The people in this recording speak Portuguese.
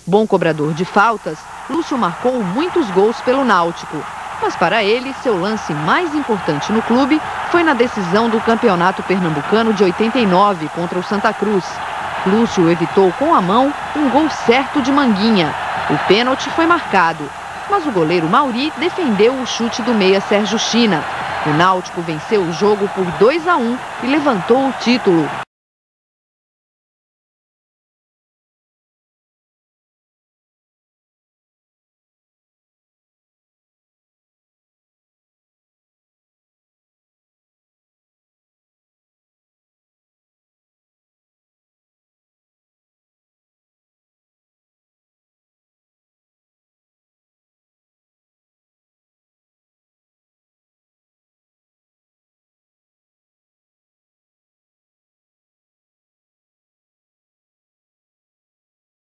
Bom cobrador de faltas, Lúcio marcou muitos gols pelo Náutico. Mas para ele, seu lance mais importante no clube foi na decisão do Campeonato Pernambucano de 89 contra o Santa Cruz. Lúcio evitou com a mão um gol certo de Manguinha. O pênalti foi marcado, mas o goleiro Mauri defendeu o chute do meia Sérgio China. O Náutico venceu o jogo por 2-1 e levantou o título.